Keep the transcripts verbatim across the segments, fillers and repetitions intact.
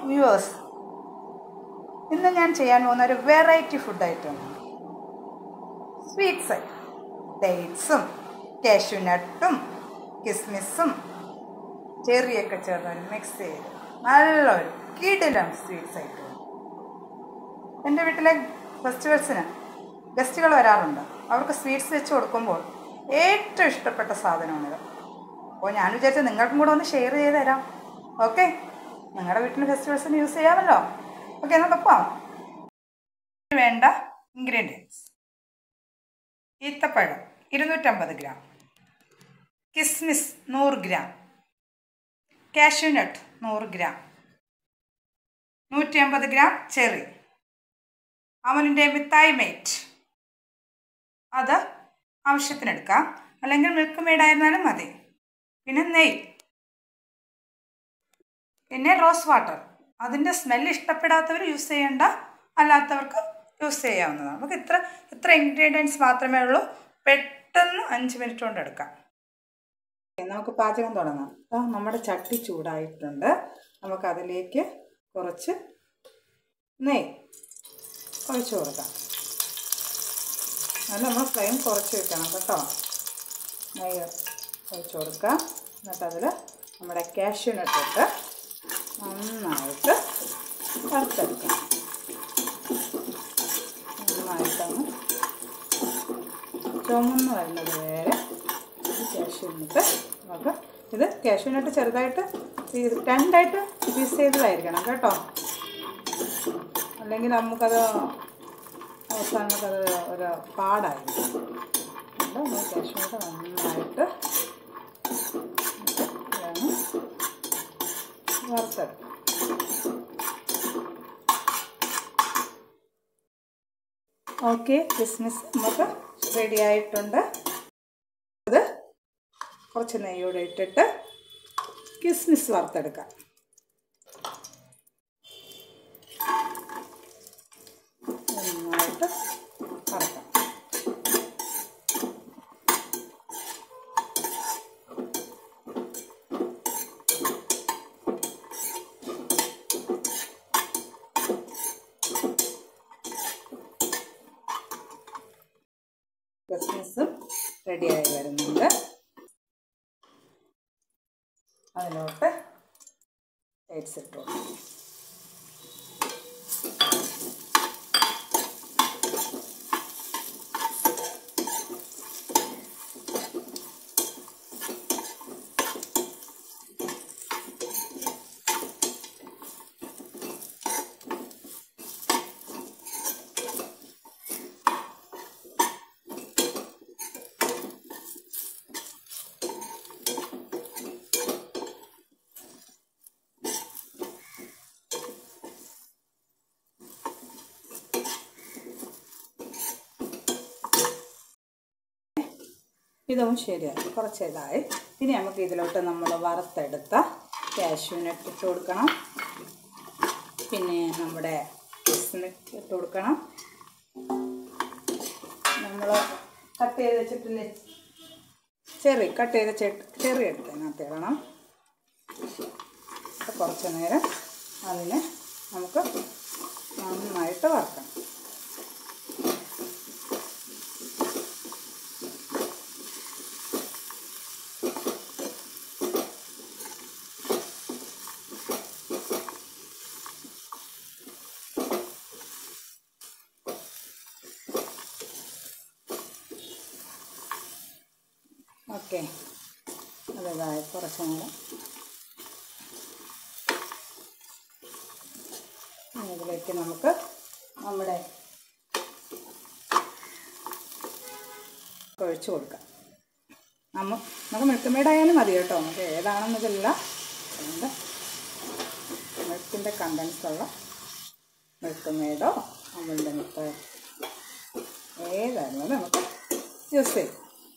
Viewers, ഇന്ന് ഞാൻ ചെയ്യാൻ പോകുന്ന ഒരു വെറൈറ്റി ഫുഡ് ഐറ്റമാണ് സ്വീറ്റ്സ്. ഡേറ്റ്സും കാഷ്യൂനട്ടും കിസ്മിസും ചെറിയൊക്കെ ചേർന്ന് മിക്സ് ചെയ്ത് നല്ലൊരു കിടിലം സ്വീറ്റ്സ് ഐറ്റം. എൻ്റെ വീട്ടിലെ ഫെസ്റ്റിവൽസിന് ഗസ്റ്റുകൾ വരാറുണ്ട്. അവർക്ക് സ്വീറ്റ്സ് വെച്ച് കൊടുക്കുമ്പോൾ ഏറ്റവും ഇഷ്ടപ്പെട്ട സാധനമാണിത്. അപ്പോൾ ഞാൻ വിചാരിച്ചു നിങ്ങൾക്കും കൂടെ ഒന്ന് ഷെയർ ചെയ്ത് തരാം. ഓക്കെ, നിങ്ങളുടെ വീട്ടിൽ ഫെസ്റ്റിവൽസിന് യൂസ് ചെയ്യാമല്ലോ. ഓക്കെ, നമുക്ക് പോവാം. വേണ്ട ഇൻഗ്രീഡിയൻസ്: ഈത്തപ്പഴം ഇരുന്നൂറ്റമ്പത് ഗ്രാം, കിസ്മിസ് നൂറ് ഗ്രാം, കാഷ്യൂനട്ട് നൂറ് ഗ്രാം, നൂറ്റി അമ്പത് ഗ്രാം ചെറി, അമുലിൻ്റെ മിഠായി മേറ്റ് അത് ആവശ്യത്തിനെടുക്കാം, അല്ലെങ്കിൽ മിൽക്ക് മെയ്ഡായിരുന്നാലും മതി. പിന്നെ നെയ്യ്, പിന്നെ റോസ് വാട്ടർ. അതിൻ്റെ സ്മെല്ല് ഇഷ്ടപ്പെടാത്തവർ യൂസ് ചെയ്യേണ്ട, അല്ലാത്തവർക്ക് യൂസ് ചെയ്യാവുന്നതാണ്. നമുക്ക് ഇത്ര ഇത്ര ഇൻഗ്രീഡിയൻസ് മാത്രമേ ഉള്ളൂ. പെട്ടെന്ന് അഞ്ച് മിനിറ്റ് കൊണ്ട് എടുക്കാം. നമുക്ക് പാചകം തുടങ്ങാം. അപ്പോൾ നമ്മുടെ ചട്ടി ചൂടായിട്ടുണ്ട്. നമുക്കതിലേക്ക് കുറച്ച് നെയ്യ് ഒഴിച്ച് കൊടുക്കാം. അത് നമ്മൾ ഫ്ലെയിം കുറച്ച് വെക്കണം കേട്ടോ. നെയ്യ് ഒഴിച്ച് കൊടുക്കാം. എന്നിട്ടതിൽ നമ്മുടെ കാഷ്യൂനട്ട് ഇട്ട് നന്നായിട്ട് വറുത്തെടുക്കാം. നന്നായിട്ടൊന്ന് ചുമന്ന് വരുന്നത് വരെ കാഷ്യൂനട്ട് നമുക്ക് ഇത് കാഷ്യൂനട്ട് ചെറുതായിട്ട് രണ്ടായിട്ട് പീസ് ചെയ്തതായിരിക്കണം കേട്ടോ, അല്ലെങ്കിൽ നമുക്കത് അവസാനമൊക്കത് ഒരു പാടായിരിക്കും. അപ്പോൾ കാഷ്യൂനട്ട് നന്നായിട്ട് വറുത്തെടുക്കാം. ഓക്കെ, കിസ്മിസ് നമുക്ക് റെഡി ആയിട്ടുണ്ട്. അത് കുറച്ച് നെയ്യോടെ ഇട്ടിട്ട് കിസ്മിസ് വറുത്തെടുക്കാം. നന്നായിട്ട് വറുക്കാം. കിസ്മിസും റെഡിയായി വരുന്നുണ്ട്. അതിലോട്ട് ഡേറ്റ്സ് ഇട്ടു. ഇതും ശരിയായി, കുറച്ച് ഇതായി. ഇനി നമുക്ക് ഇതിലോട്ട് നമ്മൾ വറുത്തെടുത്ത കാഷ്യൂനട്ട് ഇട്ട് കൊടുക്കണം. പിന്നെ നമ്മുടെ കിസ്മിസ് ഇട്ട് കൊടുക്കണം. നമ്മൾ കട്ട് ചെയ്ത് വെച്ചിട്ടില്ലേ ചെറി, കട്ട് ചെയ്ത ചെറി എടുത്ത് അതിനകത്ത് ഇടണം. കുറച്ച് നേരം അതിനെ നമുക്ക് നന്നായിട്ട് വറുക്കണം. ഓക്കെ, അതിതായി കുറച്ച് നേരം ഇതിലേക്ക് നമുക്ക് നമ്മുടെ ഒഴിച്ചു കൊടുക്കാം. നമ്മ നമുക്ക് മിൽക്ക് മെയ്ഡായാലും മതി കേട്ടോ, നമുക്ക് ഏതാണെന്നതില്ല. അതുകൊണ്ട് മിൽക്കിൻ്റെ കണ്ടൻസുള്ള മിൽക്ക് മെയ്ഡോ അമുലിൻ്റെ മിഠായി ഏതായാലും നമുക്ക് യൂസ് ചെയ്യും.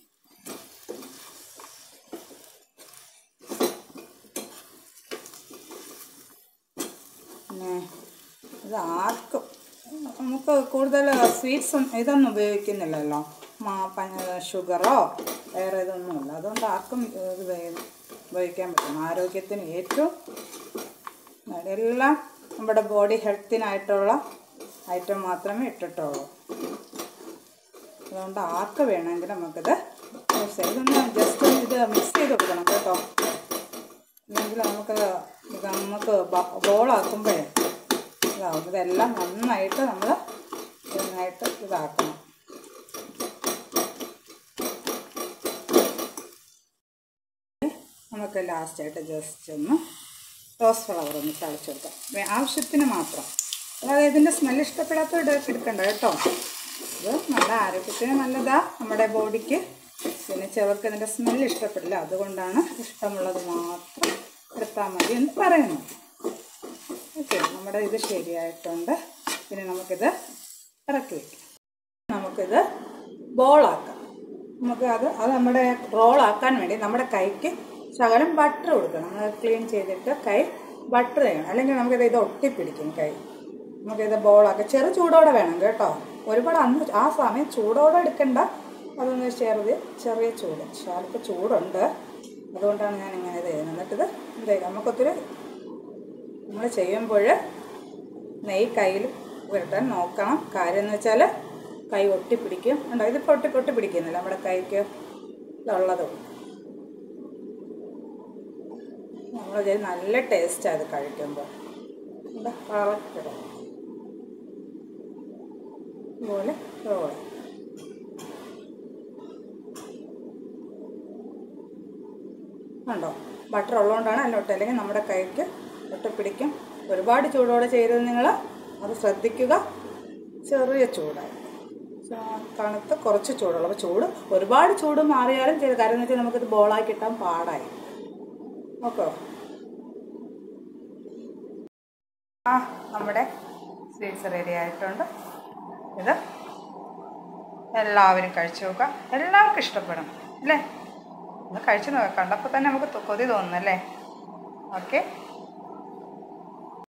പിന്നെ ഇത് ആർക്കും നമുക്ക് കൂടുതൽ സ്വീറ്റ്സും ഇതൊന്നും ഉപയോഗിക്കുന്നില്ലല്ലോ, മാ പഞ്ഞ ഷുഗറോ വേറെ ഇതൊന്നുമില്ല. അതുകൊണ്ട് ആർക്കും ഇത് ഉപയോഗിക്കാൻ പറ്റും. ആരോഗ്യത്തിന് ഏറ്റവും എല്ലാം നമ്മുടെ ബോഡി ഹെൽത്തിനായിട്ടുള്ള ഐറ്റം മാത്രമേ ഇട്ടിട്ടുള്ളൂ. അതുകൊണ്ട് ആർക്ക് വേണമെങ്കിൽ നമുക്കിത് യൂസ് ചെയ്യാം. ഇതൊന്ന് ജസ്റ്റ് ഇത് മിക്സ് ചെയ്ത് കൊടുക്കണം കേട്ടോ. അല്ലെങ്കിൽ നമുക്ക് ഇത് നമുക്ക് ബോളാക്കുമ്പോഴേ ഇതാവും. ഇതെല്ലാം നന്നായിട്ട് നമ്മൾ നന്നായിട്ട് ഇതാക്കണം. നമുക്ക് ലാസ്റ്റായിട്ട് ജസ്റ്റ് ഒന്ന് റോസ് ഫ്ലവർ ഒന്ന് തളിച്ച് കൊടുക്കാം, ആവശ്യത്തിന് മാത്രം. അതായത് ഇതിൻ്റെ സ്മെല്ല് ഇഷ്ടപ്പെടാത്തവർ എടുക്കണ്ട കേട്ടോ. ഇത് നല്ല ആരോഗ്യത്തിന് നല്ലതാണ്, നമ്മുടെ ബോഡിക്ക്. പിന്നെ ചിലർക്ക് ഇതിൻ്റെ സ്മെല്ല് ഇഷ്ടപ്പെടില്ല, അതുകൊണ്ടാണ് ഇഷ്ടമുള്ളത് മാത്രം എടുത്താൽ മതി എന്ന് പറയുന്നു. ഓക്കെ, നമ്മുടെ ഇത് ശരിയായിട്ടുണ്ട്. പിന്നെ നമുക്കിത് ഇറക്കി വയ്ക്കാം. നമുക്കിത് ബോളാക്കാം. നമുക്ക് അത് അത് നമ്മുടെ റോളാക്കാൻ വേണ്ടി നമ്മുടെ കൈക്ക് ശകലം ബട്ടർ കൊടുക്കണം. നമ്മൾ ക്ലീൻ ചെയ്തിട്ട് കൈ ബട്ടർ ചെയ്യണം, അല്ലെങ്കിൽ നമുക്കിത് ഇത് ഒട്ടിപ്പിടിക്കും കൈ. നമുക്കിത് ബോളാക്കാം. ചെറു ചൂടോടെ വേണം കേട്ടോ. ഒരുപാട് അന്ന് ആ സമയം ചൂടോടെ എടുക്കണ്ട. അതൊന്ന് ചെറുത് ചെറിയ ചൂട്, ശാലക്ക് ചൂടുണ്ട്, അതുകൊണ്ടാണ് ഞാൻ ഇങ്ങനെ ഇത് ചെയ്യുന്നത്. എന്നിട്ടിത് എന്ത് ചെയ്യുക, നമുക്കൊത്തിരി നമ്മൾ ചെയ്യുമ്പോൾ നെയ്യ് കയ്യിൽ പുരട്ടാൻ നോക്കണം. കാര്യം എന്ന് വെച്ചാൽ കൈ ഒട്ടിപ്പിടിക്കും. ഉണ്ടോ, ഇതിപ്പോൾ ഒട്ടി ഒട്ടിപ്പിടിക്കുന്നില്ല നമ്മുടെ കൈക്ക് ഇതുള്ളതും. നമ്മൾ നല്ല ടേസ്റ്റാണ് അത് കഴിക്കുമ്പോൾ. എന്താ കറക്റ്റ് ഇതുപോലെ റോള്. ഉണ്ടോ, ബട്ടർ ഉള്ളതുകൊണ്ടാണ് അതിൻ്റെ ഒട്ട്, അല്ലെങ്കിൽ നമ്മുടെ കൈക്ക് ഒട്ടിപ്പിടിക്കും. ഒരുപാട് ചൂടോടെ ചെയ്തത് നിങ്ങൾ അത് ശ്രദ്ധിക്കുക. ചെറിയ ചൂടായി തണുത്ത് കുറച്ച് ചൂടുള്ളൂ. അപ്പോൾ ചൂട് ഒരുപാട് ചൂട് മാറിയാലും ചെയ്ത് കാര്യം എന്ന് വെച്ചാൽ നമുക്കിത് ബോളാക്കി കിട്ടാൻ പാടായി. ഓക്കെ, ആ നമ്മുടെ സ്വീറ്റ്സ് റെഡി ആയിട്ടുണ്ട്. ഇത് എല്ലാവരും കഴിച്ചു നോക്കുക, എല്ലാവർക്കും ഇഷ്ടപ്പെടും അല്ലേ. ഒന്ന് കഴിച്ചു നോക്കാം, കണ്ടപ്പോൾ തന്നെ നമുക്ക് കൊതി തോന്നുന്നല്ലേ. ഓക്കെ.